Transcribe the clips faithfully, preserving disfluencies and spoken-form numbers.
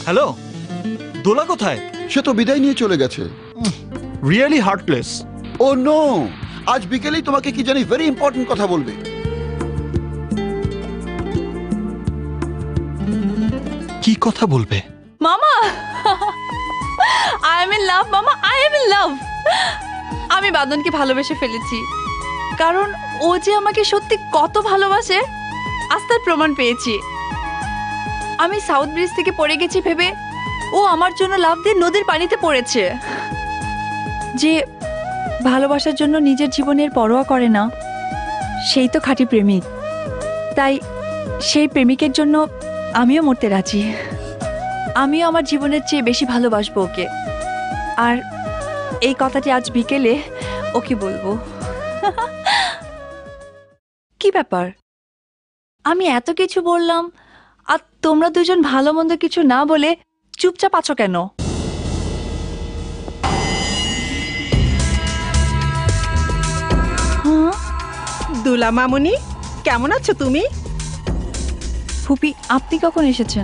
Hello, দোলা কোথায়? সে তো বিদায় নিয়ে চলে গেছে। Really heartless. ও নো, আজ বিকেলেই তোমাকে কি জানি ভেরি ইম্পর্টেন্ট কথা বলবে। কি কথা বলবে? মামা, আই এম ইন লাভ মামা, আই এম ইন লাভ। আমি বাদনকে ভালোবেসে ফেলেছি, কারণ ও যে আমাকে সত্যি কত ভালোবাসে আজ তার প্রমাণ পেয়েছি। আমি সাউথ ব্রিজ থেকে পড়ে গেছি ভেবে ও আমার জন্য লাফ দিয়ে নদীর পানিতে পড়েছে। যে ভালোবাসার জন্য নিজের জীবনের পরোয়া করে না, সেই তো খাঁটি প্রেমিক। তাই সেই প্রেমিকের জন্য আমিও মরতে রাজি। আমিও আমার জীবনের চেয়ে বেশি ভালোবাসবো ওকে, আর এই কথাটি আজ বিকেলে ওকে বলবো। কি ব্যাপার, আমি এত কিছু বললাম আর তোমরা দুজন ভালো মন্দ কিছু না বলে চুপচাপ আছো কেন? হ্যাঁ, দুলা মামুনি, কেমন আছো তুমি? ফুপি, আপনি কখন এসেছেন?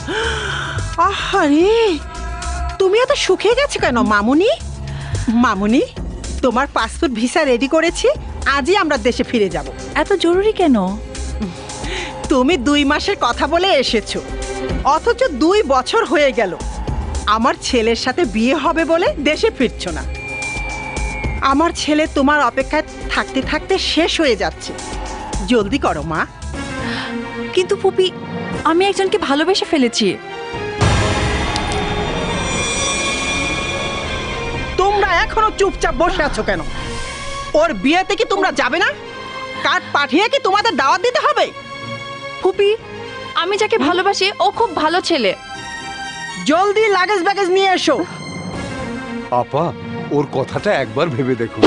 আরে, তুমি এত শুকিয়ে গেছো কেন মামুনি? মামুনি, তোমার পাসপোর্ট ভিসা রেডি করেছি, আজই আমরা দেশে ফিরে যাব। এত জরুরি কেন? তুমি দুই মাসের কথা বলে এসেছো, অথচ দুই বছর হয়ে গেল আমার ছেলের সাথে বিয়ে হবে বলে দেশে ফিরছো না। আমার ছেলে তোমার অপেক্ষায় থাকতে থাকতে শেষ হয়ে যাচ্ছে, জলদি করো মা। কিন্তু ফুপি, আমি একজনকে ভালোবেসে ফেলেছি। তোমরা এখনো চুপচাপ বসে আছো কেন? ওর বিয়েতে কি তোমরা যাবে না? কার্ড পাঠিয়ে কি তোমাদের দাওয়াত দিতে হবে? ফুপি, আমি যাকে ভালোবাসি ও খুব ভালো ছেলে। জলদি লাগেজ ব্যাগেজ নিয়ে এসো। আপা, ওর কথাটা একবার ভেবে দেখো।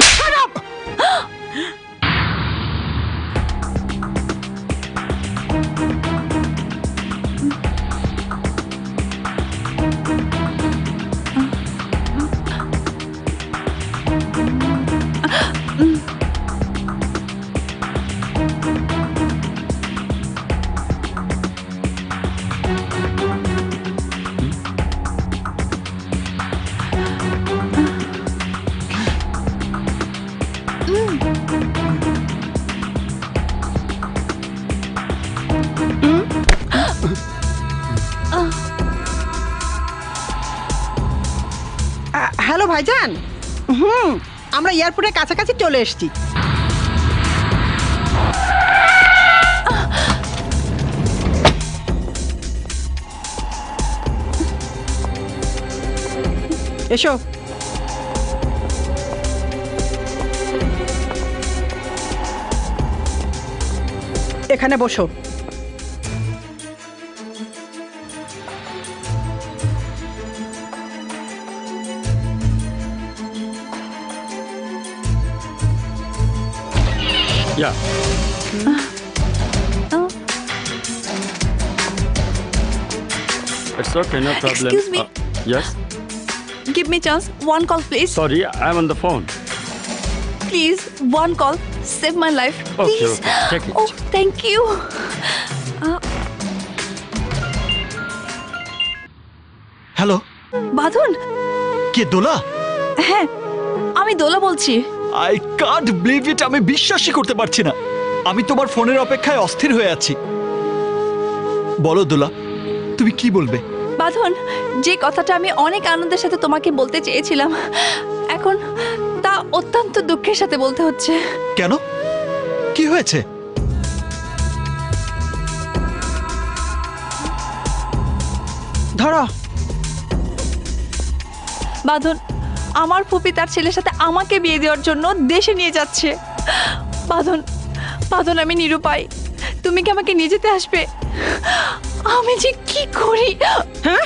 হ্যালো ভাইজান, হুম আমরা এয়ারপোর্টের কাছাকাছি চলে এসেছি। এসো। এখানে বসো। Yeah. Oh. It's okay, no problem. Excuse me. Uh, yes? Give me chance, one call please. Sorry, I'm on the phone. Please, one call, save my life. Okay, Please. okay, take it. Oh, thank you. Hello, Badhon. কে, দোলা? হ্যাঁ, আমি দোলা বলছি। I can't believe it, আমি বিশ্বাসই করতে পারছি না। আমি তোমার ফোনের অপেক্ষায় অস্থির হয়ে আছি। বলো দোলা, তুমি কি বলবে? বাঁধন, যে কথাটা আমি অনেক আনন্দের সাথে তোমাকে বলতে চেয়েছিলাম, এখন তা অত্যন্ত দুঃখের সাথে বলতে হচ্ছে। কেন, কি হয়েছে? ধরো। বাঁধন, আমার ফুপি তার ছেলের সাথে আমাকে বিয়ে দেওয়ার জন্য দেশে নিয়ে যাচ্ছে। বাঁধন, বাঁধন, আমি নিরুপায়, তুমি কি আমাকে নিয়ে যেতে আসবে? আমি যে কি করি। হ্যাঁ,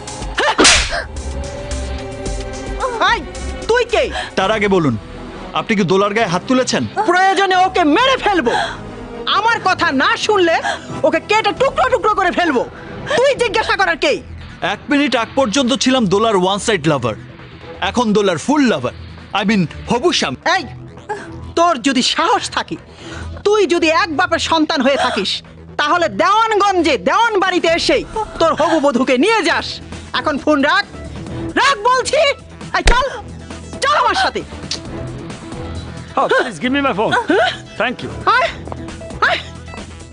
এই, তুই কে? তার আগে বলুন, আপনি কি দোলার গায়ে হাত তুলেছেন? প্রয়োজনে ওকে মেরে ফেলবো। আমার কথা না শুনলে ওকে কেটে টুকরো টুকরো করে ফেলবো। তুই জিজ্ঞাসা করার কে? এক মিনিট আগ পর্যন্ত ছিলাম দোলার ওয়ান সাইড লাভার, এখন দোলার ফুল লাভার। আই মিন হবু স্বামী। এই, তোর যদি সাহস থাকে, তুই যদি এক বাপের সন্তান হয়ে থাকিস, তাহলে দেওয়ানগঞ্জে দেওয়ান বাড়িতে এসে তোর হবু বধূকে নিয়ে যাস। এখন ফোন রাখ, রাখ বলছি। এই চল, চল আমার সাথে। Oh, please give me my phone. Thank you. আয়